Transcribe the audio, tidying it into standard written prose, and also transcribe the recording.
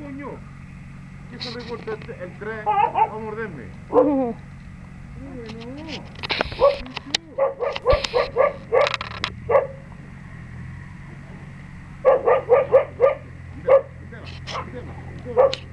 coño. ¿Qué se recorta el tren a morderme? Bueno. Mira, mira, mira.